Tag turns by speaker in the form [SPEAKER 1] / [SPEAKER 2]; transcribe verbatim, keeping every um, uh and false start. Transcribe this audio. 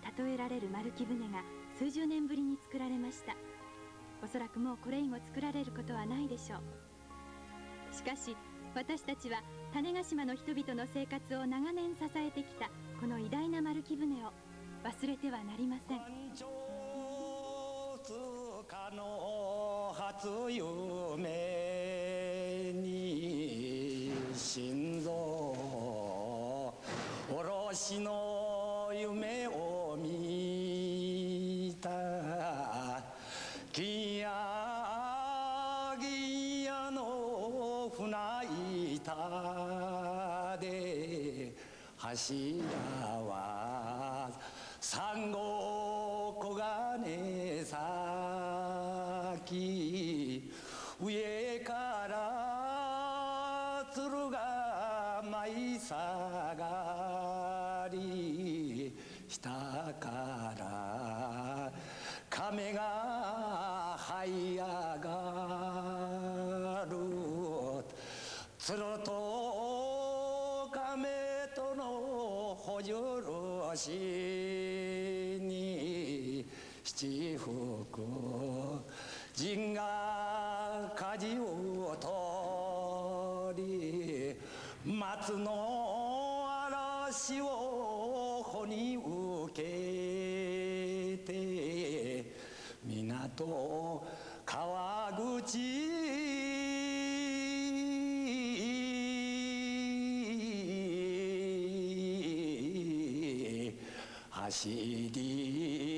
[SPEAKER 1] 例えられる丸木舟が数十年ぶりに作られました。おそらくもうこれ以後作られることはないでしょう。しかし私たちは種子島の人々の生活を長年支えてきたこの偉大な丸木舟を忘れてはなりません。
[SPEAKER 2] の初夢に心臓おろしの夢を見た金や銀やの船板で柱は珊瑚黄金咲上から鶴が舞い下がり下から亀が這い上がる鶴と亀とのほじゅるしに七福神が舵を取り松の嵐を穂に受けて港川口走り